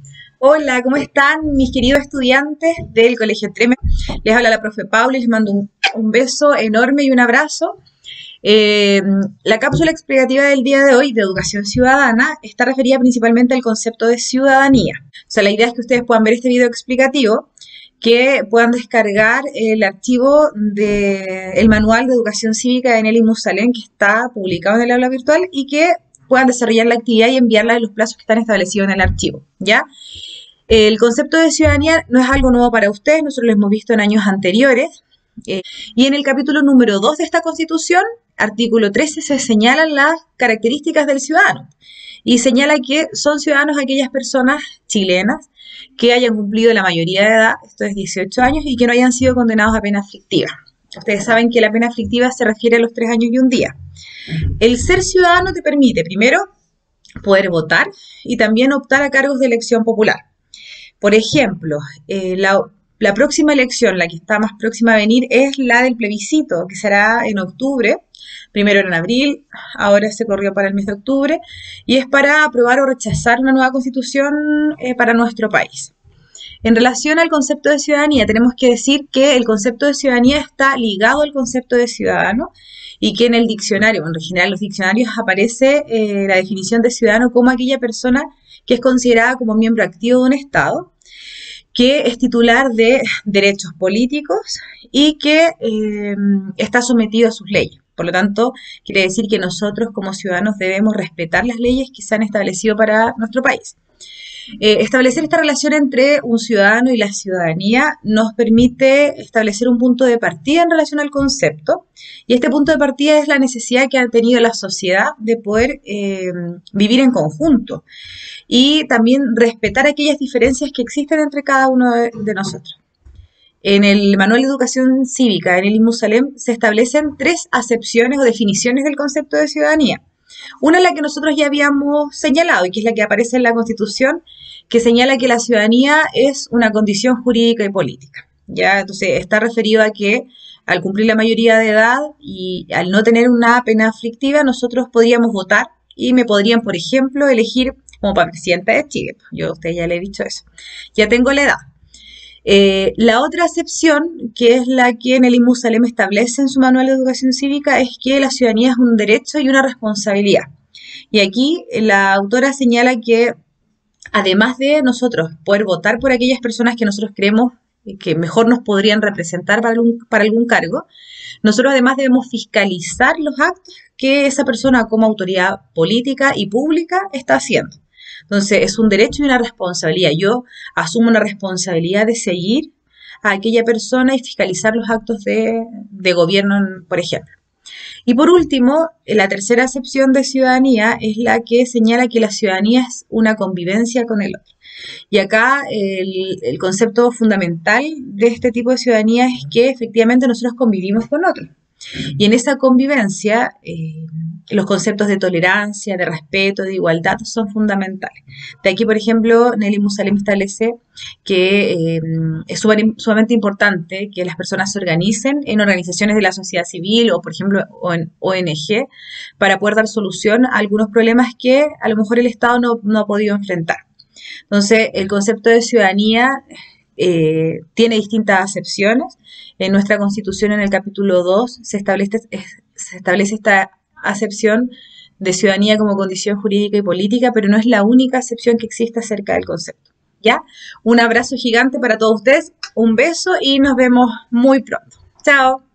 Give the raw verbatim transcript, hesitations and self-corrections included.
Hola, ¿cómo están mis queridos estudiantes del Colegio Treme? Les habla la profe Paula y les mando un, un beso enorme y un abrazo. Eh, la cápsula explicativa del día de hoy de Educación Ciudadana está referida principalmente al concepto de ciudadanía. O sea, la idea es que ustedes puedan ver este video explicativo, que puedan descargar el archivo del manual de educación cívica de Nelly Musalem, que está publicado en el aula virtual, y que puedan desarrollar la actividad y enviarla en los plazos que están establecidos en el archivo, ¿ya? El concepto de ciudadanía no es algo nuevo para ustedes, nosotros lo hemos visto en años anteriores. Eh, y en el capítulo número dos de esta Constitución, artículo trece, se señalan las características del ciudadano. Y señala que son ciudadanos aquellas personas chilenas que hayan cumplido la mayoría de edad, esto es dieciocho años, y que no hayan sido condenados a pena aflictiva. Ustedes saben que la pena aflictiva se refiere a los tres años y un día. El ser ciudadano te permite, primero, poder votar y también optar a cargos de elección popular. Por ejemplo, eh, la, la próxima elección, la que está más próxima a venir, es la del plebiscito, que será en octubre. Primero era en abril, ahora se corrió para el mes de octubre, y es para aprobar o rechazar una nueva constitución eh, para nuestro país. En relación al concepto de ciudadanía, tenemos que decir que el concepto de ciudadanía está ligado al concepto de ciudadano y que en el diccionario, en general los diccionarios, aparece eh, la definición de ciudadano como aquella persona que es considerada como miembro activo de un Estado, que es titular de derechos políticos y que eh, está sometido a sus leyes. Por lo tanto, quiere decir que nosotros como ciudadanos debemos respetar las leyes que se han establecido para nuestro país. Eh, establecer esta relación entre un ciudadano y la ciudadanía nos permite establecer un punto de partida en relación al concepto, y este punto de partida es la necesidad que ha tenido la sociedad de poder eh, vivir en conjunto y también respetar aquellas diferencias que existen entre cada uno de, de nosotros. En el Manual de Educación Cívica de Nelly Musalem se establecen tres acepciones o definiciones del concepto de ciudadanía. Una es la que nosotros ya habíamos señalado y que es la que aparece en la Constitución, que señala que la ciudadanía es una condición jurídica y política. ¿Ya? Entonces está referido a que al cumplir la mayoría de edad y al no tener una pena aflictiva, nosotros podríamos votar y me podrían, por ejemplo, elegir como para presidenta de Chile. Yo a usted ya le he dicho eso. Ya tengo la edad. Eh, la otra acepción, que es la que Nelly Musalem establece en su Manual de Educación Cívica, es que la ciudadanía es un derecho y una responsabilidad. Y aquí la autora señala que además de nosotros poder votar por aquellas personas que nosotros creemos que mejor nos podrían representar para algún, para algún cargo, nosotros además debemos fiscalizar los actos que esa persona como autoridad política y pública está haciendo. Entonces, es un derecho y una responsabilidad. Yo asumo una responsabilidad de seguir a aquella persona y fiscalizar los actos de, de gobierno, por ejemplo. Y por último, la tercera acepción de ciudadanía es la que señala que la ciudadanía es una convivencia con el otro. Y acá el, el concepto fundamental de este tipo de ciudadanía es que efectivamente nosotros convivimos con otros. Y en esa convivencia, eh, los conceptos de tolerancia, de respeto, de igualdad son fundamentales. De aquí, por ejemplo, Nelly Musalem establece que eh, es sumamente importante que las personas se organicen en organizaciones de la sociedad civil o, por ejemplo, en O N G para poder dar solución a algunos problemas que a lo mejor el Estado no, no ha podido enfrentar. Entonces, el concepto de ciudadanía Eh, tiene distintas acepciones. En nuestra Constitución, en el capítulo dos, se establece, se establece esta acepción de ciudadanía como condición jurídica y política, pero no es la única acepción que existe acerca del concepto. ¿Ya? Un abrazo gigante para todos ustedes, un beso y nos vemos muy pronto. Chao.